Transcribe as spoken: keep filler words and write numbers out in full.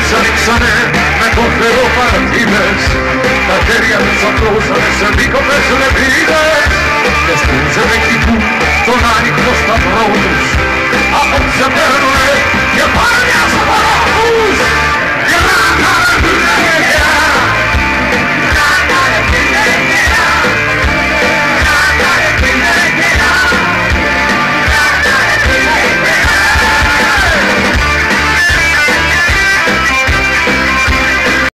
ανοίξανε με το Θεό παρτίδες, τα χέρια τους απλώσανε σε δίκοπες λεπίδες και στους ζευγικού στον άνοιχτο σταυρό τους απόψε παίρνουνε και πάνε μια σοβαρά.